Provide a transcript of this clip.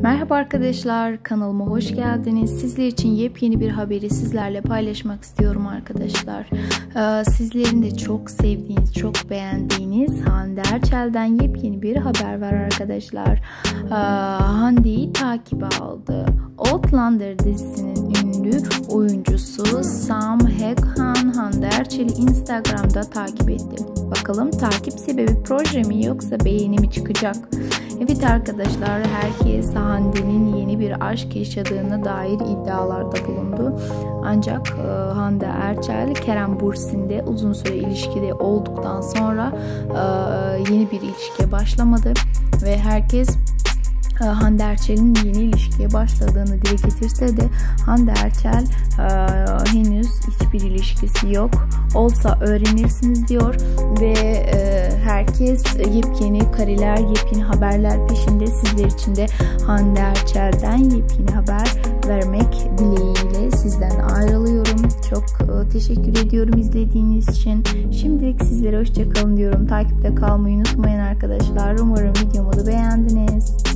Merhaba arkadaşlar, kanalıma hoş geldiniz. Sizler için yepyeni bir haberi sizlerle paylaşmak istiyorum arkadaşlar. Sizlerin de çok sevdiğiniz, çok beğendiğiniz Hande Erçel'den yepyeni bir haber var arkadaşlar. Hande'yi takibe aldı. Outlander dizisinin ünlü oyuncusu Sam Hackhan Hande Erçel'i Instagram'da takip etti. Bakalım takip sebebi proje mi yoksa beğeni mi çıkacak? Evet arkadaşlar, herkes Hande'nin yeni bir aşk yaşadığına dair iddialarda bulundu. Ancak Hande Erçel, Kerem Bürsin'de uzun süre ilişkide olduktan sonra yeni bir ilişkiye başlamadı ve herkes Hande Erçel'in yeni ilişkiye başladığını dile getirse de Hande Erçel henüz hiçbir ilişkisi yok. Olsa öğrenirsiniz diyor ve herkes yepyeni kareler, yepyeni haberler peşinde. Sizler için de Hande Erçel'den yepyeni haber vermek dileğiyle sizden ayrılıyorum. Çok teşekkür ediyorum izlediğiniz için. Şimdilik sizlere hoşça kalın diyorum. Takipte kalmayı unutmayın arkadaşlar. Umarım videomu da beğendiniz.